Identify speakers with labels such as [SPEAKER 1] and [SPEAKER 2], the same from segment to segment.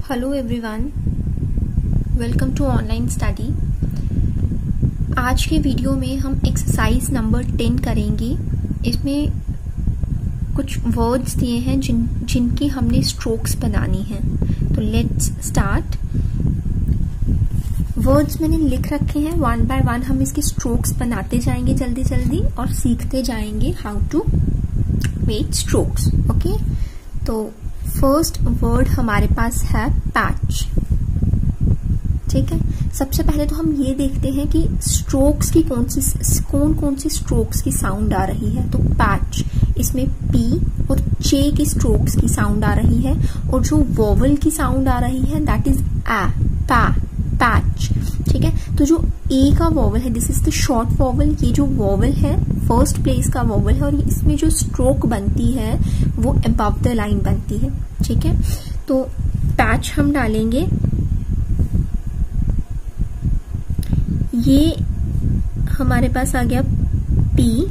[SPEAKER 1] Hello everyone, welcome to online study. आज के video में हम एक्सरसाइज नंबर 10 करेंगे। इसमें कुछ वर्ड्स दिए हैं जिनकी हमने स्ट्रोक्स बनानी है। तो लेट्स स्टार्ट। वर्ड्स मैंने लिख रखे हैं, वन बाय वन हम इसके स्ट्रोक्स बनाते जाएंगे जल्दी जल्दी और सीखते जाएंगे how to make strokes. Okay, तो फर्स्ट वर्ड हमारे पास है पैच। ठीक है, सबसे पहले तो हम ये देखते हैं कि स्ट्रोक्स की कौन सी स्ट्रोक्स की साउंड आ रही है। तो पैच, इसमें पी और चे की स्ट्रोक्स की साउंड आ रही है और जो वोवल की साउंड आ रही है दैट इज आ, पैच। ठीक है, तो जो ए का वोवल है this is the short vowel. ये जो वोवल है फर्स्ट प्लेस का वोवल है और इसमें जो स्ट्रोक बनती है वो अबव द लाइन बनती है। ठीक है, तो पैच हम डालेंगे। ये हमारे पास आ गया P,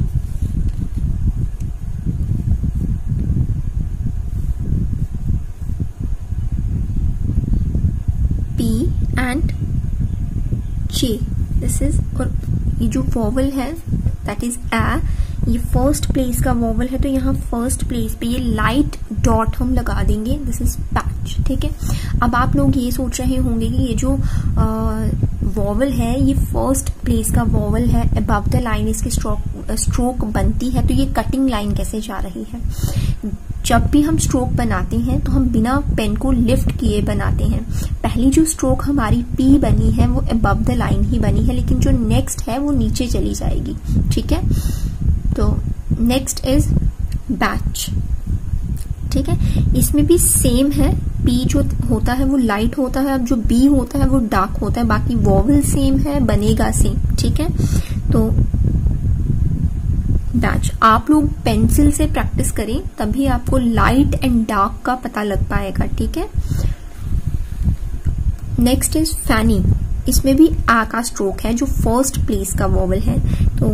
[SPEAKER 1] and chay. This is, और ये जो वोवल है दैट इज आ, ये फर्स्ट प्लेस का वोवल है तो यहाँ फर्स्ट प्लेस पे ये लाइट डॉट हम लगा देंगे। This is patch. ठीक है, अब आप लोग ये सोच रहे होंगे कि ये जो वोवल है ये फर्स्ट प्लेस का वोवल है, अबव द लाइन इसकी स्ट्रोक बनती है, तो ये कटिंग लाइन कैसे जा रही है। जब भी हम स्ट्रोक बनाते हैं तो हम बिना पेन को लिफ्ट किए बनाते हैं। पहली जो स्ट्रोक हमारी पी बनी है वो अबव द लाइन ही बनी है, लेकिन जो नेक्स्ट है वो नीचे चली जाएगी। ठीक है, तो नेक्स्ट इज बैच। ठीक है, इसमें भी सेम है, पी जो होता है वो लाइट होता है, अब जो बी होता है वो डार्क होता है, बाकी वोवल सेम है, बनेगा सेम। ठीक है, तो बैच। आप लोग पेंसिल से प्रैक्टिस करें तभी आपको लाइट एंड डार्क का पता लग पाएगा। ठीक है, नेक्स्ट इज फैनी। इसमें भी आ का स्ट्रोक है जो फर्स्ट प्लेस का वोवल है, तो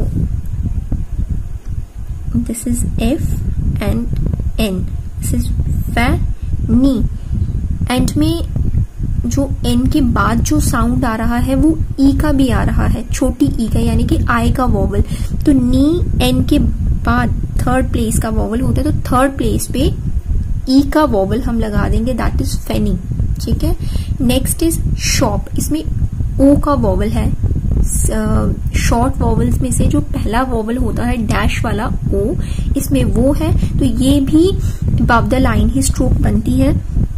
[SPEAKER 1] this is F and N. This is fanny. End में जो एन के बाद जो साउंड आ रहा है वो ई का भी आ रहा है, छोटी ई का, यानी कि आई का वोवल। तो नी एन के बाद थर्ड प्लेस का वोवल होता है, तो थर्ड प्लेस पे ई का वोवल हम लगा देंगे, दैट इज फैनी। ठीक है, नेक्स्ट इज शॉप। इसमें ओ का वोवल है। शॉर्ट वोवल्स में से जो पहला वोवल होता है डैश वाला ओ, इसमें वो है, तो ये भी अबव द लाइन ही स्ट्रोक बनती है।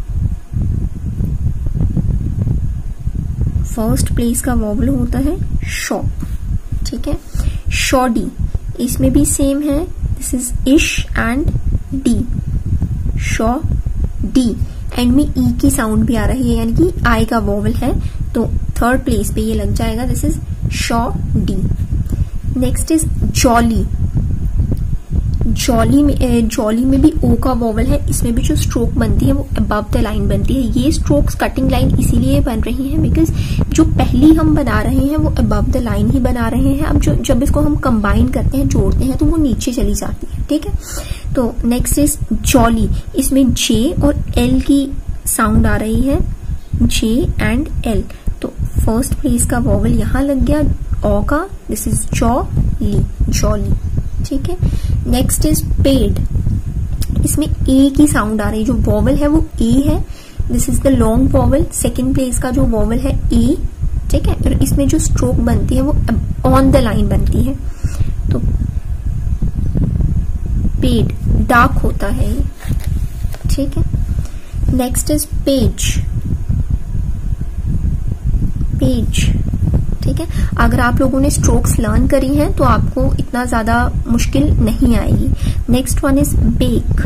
[SPEAKER 1] फर्स्ट प्लेस का वोवल होता है शॉप। ठीक है, शॉडी। इसमें भी सेम है, this is ish and D, shoddy. End में ई की साउंड भी आ रही है, यानी कि आई का वोवल है, तो थर्ड प्लेस पे ये लग जाएगा, this is shoddy. Next is jolly. Jolly में भी ओ का वोवल है, इसमें भी जो स्ट्रोक बनती है वो अबव द लाइन बनती है। ये स्ट्रोक्स कटिंग लाइन इसीलिए बन रही है बिकॉज जो पहली हम बना रहे हैं वो अबव द लाइन ही बना रहे हैं। अब जब इसको हम कंबाइन करते हैं, जोड़ते हैं, तो वो नीचे चली जाती है। ठीक है, तो नेक्स्ट इज जॉली। इसमें जे और एल की साउंड आ रही है, जे एंड एल, तो फर्स्ट प्लेस का वोवल यहां लग गया ओ का, दिस इज जॉली। ठीक है, नेक्स्ट इज पेड। इसमें ए की साउंड आ रही है, जो वोवल है वो ए है, this is the long vowel, second place का जो वोवल है ए। ठीक है, और इसमें जो स्ट्रोक बनती है वो ऑन द लाइन बनती है, तो पेड, डार्क होता है ये। ठीक है, नेक्स्ट इज पेज। ठीक है, अगर आप लोगों ने स्ट्रोक्स लर्न करी हैं तो आपको इतना ज्यादा मुश्किल नहीं आएगी। Next one is bake.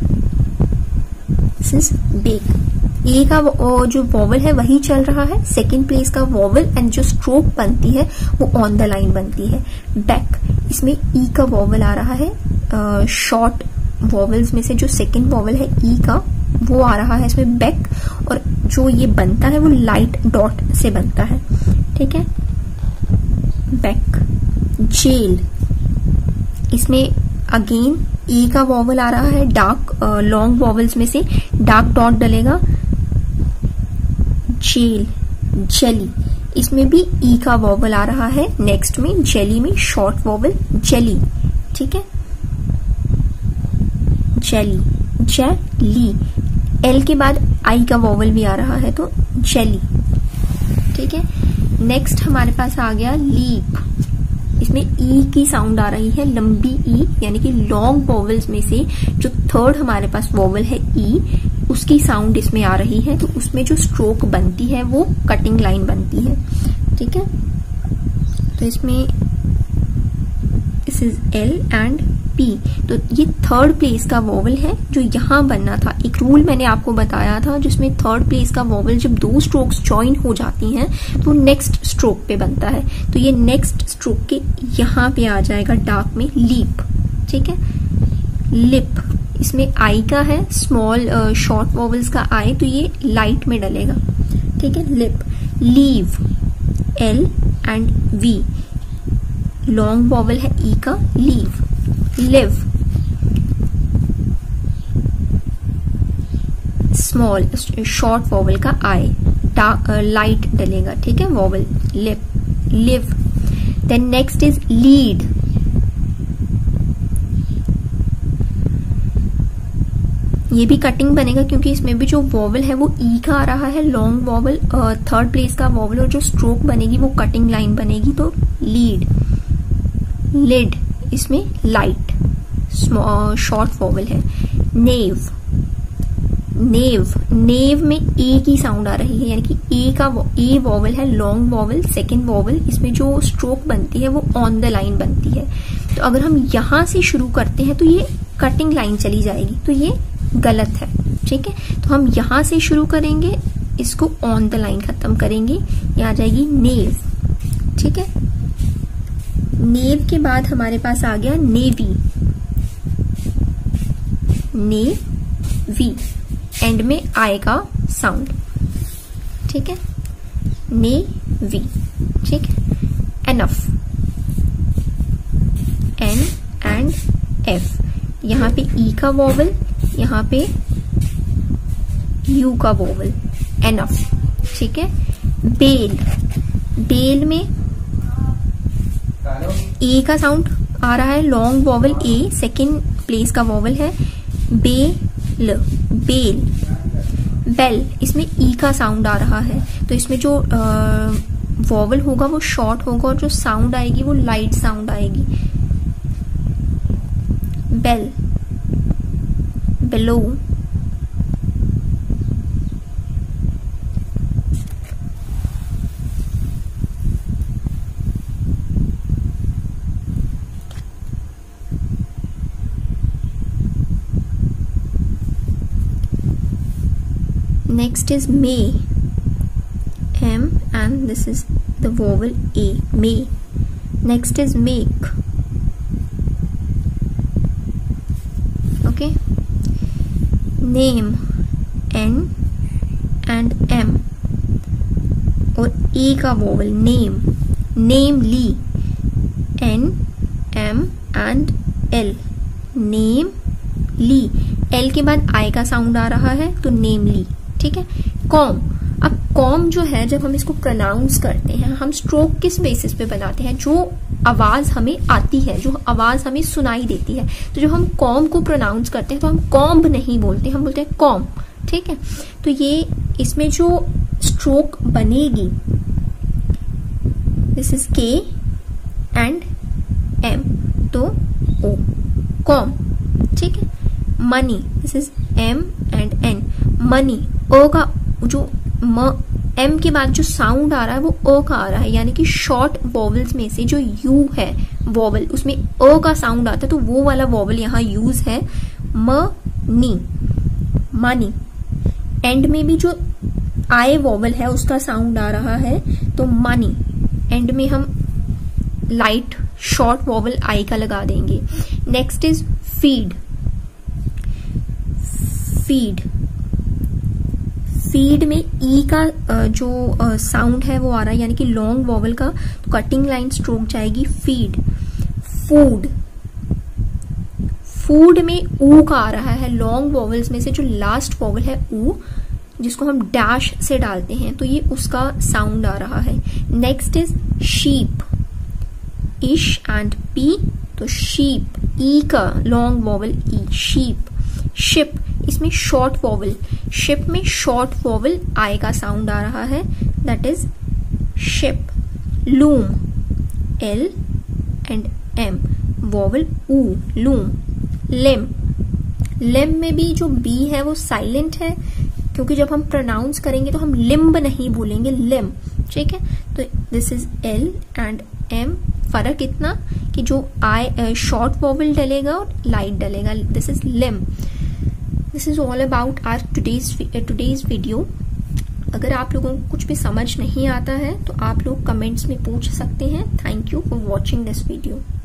[SPEAKER 1] This is bake. A का जो वोवल है वही चल रहा है, सेकेंड प्लेस का वोवल, एंड जो स्ट्रोक बनती है वो ऑन द लाइन बनती है। बैक, इसमें ई का वोवल आ रहा है, शॉर्ट वोवल्स में से जो सेकेंड वोवल है ई का वो आ रहा है इसमें बैक, और जो ये बनता है वो लाइट डॉट से बनता है। ठीक है, बैक। जेल, इसमें अगेन ई का वोवल आ रहा है, डार्क लॉन्ग वोवल्स में से डार्क डॉट डलेगा, जेल, जेली, इसमें भी ई का वॉवल आ रहा है नेक्स्ट में, जेली में शॉर्ट वॉवल जेली, ठीक है, जेली, जेली, एल के बाद आई का वॉवल भी आ रहा है तो जेली, ठीक है। नेक्स्ट हमारे पास आ गया लीप, इसमें ई की साउंड आ रही है, लंबी ई, यानी कि लॉन्ग वॉवल्स में से जो थर्ड हमारे पास वॉवल है ई, उसकी साउंड इसमें आ रही है, तो उसमें जो स्ट्रोक बनती है वो कटिंग लाइन बनती है, ठीक है। तो इसमें this is L and P, तो ये थर्ड प्लेस का वॉवल है जो यहां बनना था। एक रूल मैंने आपको बताया था जिसमें थर्ड प्लेस का वॉवल जब दो स्ट्रोक्स ज्वाइन हो जाती हैं तो नेक्स्ट स्ट्रोक पे बनता है, तो ये नेक्स्ट स्ट्रोक के यहां पे आ जाएगा डार्क में लीप, ठीक है। लिप, इसमें आई का है, स्मॉल शॉर्ट वॉवल्स का आई, तो ये लाइट में डलेगा, ठीक है। Lip, leave, L and V, long vowel है ई का, leave, live, small short vowel का आई, लाइट डलेगा, ठीक है, vowel, lip, live. Then next is lead, ये भी कटिंग बनेगा क्योंकि इसमें भी जो वॉवल है वो ई का आ रहा है, लॉन्ग वॉवल, थर्ड प्लेस का वॉवल, और जो स्ट्रोक बनेगी वो कटिंग लाइन बनेगी, तो लीड। लिड, इसमें लाइट, शॉर्ट वॉवल है। नेव, नेव, नेव में ए की साउंड आ रही है, यानी कि ए का ए वॉवल है, लॉन्ग वॉवल, सेकेंड वॉवल, इसमें जो स्ट्रोक बनती है वो ऑन द लाइन बनती है, तो अगर हम यहां से शुरू करते हैं तो ये कटिंग लाइन चली जाएगी, तो ये गलत है, ठीक है। तो हम यहां से शुरू करेंगे, इसको ऑन द लाइन खत्म करेंगे, ये आ जाएगी नेव, ठीक है। नेव के बाद हमारे पास आ गया नेवी, नेवी, एंड में आई का साउंड, ठीक है, नेवी, ठीक है। एनफ, एन एंड एफ, यहां पे ई का वॉवल, यहां पे यू का वॉवल, एनफ, ठीक है। बेल, बेल में ए का साउंड आ रहा है, long vowel A, second place का वॉवल है, बेल, बेल। बेल, इसमें ई का साउंड आ रहा है, तो इसमें जो वॉवल होगा वो शॉर्ट होगा और जो साउंड आएगी वो लाइट साउंड आएगी। Bell, below, next is may, m and this is the vowel a, may. Next is make, okay. Name, n and m, और a का vowel, name, namely, n m and l, namely, l के बाद i का sound आ रहा है तो namely, ठीक है। कॉम, अब कॉम जो है जब हम इसको प्रोनाउंस करते हैं, हम स्ट्रोक किस बेसिस पे बनाते हैं, जो आवाज हमें आती है, जो आवाज हमें सुनाई देती है, तो जब हम कॉम को प्रोनाउंस करते हैं तो हम कॉम्ब नहीं बोलते, हम बोलते हैं कॉम, ठीक है। तो ये इसमें जो स्ट्रोक बनेगी, this is K and M, तो ओ, कॉम, ठीक है। Money, this is M and N, money, O का जो एम के बाद जो साउंड आ रहा है वो ओ का आ रहा है, यानी कि शॉर्ट वॉवल्स में से जो यू है वॉवल, उसमें ओ का साउंड आता है, तो वो वाला वॉवल यहाँ यूज है, मनी, मनी। एंड में भी जो आई वॉवल है उसका साउंड आ रहा है, तो मनी, एंड में हम लाइट शॉर्ट वॉवल आई का लगा देंगे। Next is feed, feed, feed में ई का जो साउंड है वो आ रहा है, यानी कि लॉन्ग वॉवल का, तो कटिंग लाइन स्ट्रोक जाएगी, फीड। फूड, फूड में ऊ का आ रहा है, लॉन्ग वॉवल्स में से जो लास्ट वॉवल है ऊ, जिसको हम डैश से डालते हैं, तो ये उसका साउंड आ रहा है। Next is sheep, ish and P, तो शीप, ई का long vowel E, sheep. Ship, इसमें शॉर्ट वॉवल, शिप में शॉर्ट वॉवल आई का साउंड आ रहा है, that is ship. Loom, L and M, vowel ऊ, लूम। लिम, लिम में भी जो बी है वो साइलेंट है, क्योंकि जब हम प्रोनाउंस करेंगे तो हम लिम्ब नहीं बोलेंगे, लिम, ठीक है। तो this is L and M. फर्क इतना कि जो आई शॉर्ट वॉवल डलेगा और लाइट डलेगा, this is lim. This is all about our today's video. अगर आप लोगों को कुछ भी समझ नहीं आता है तो आप लोग कमेंट्स में पूछ सकते हैं। Thank you for watching this video.